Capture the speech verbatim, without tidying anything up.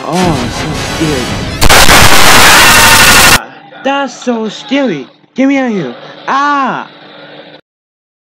Oh, so scary. Ah, that's so scary. Get me out of here. Ah!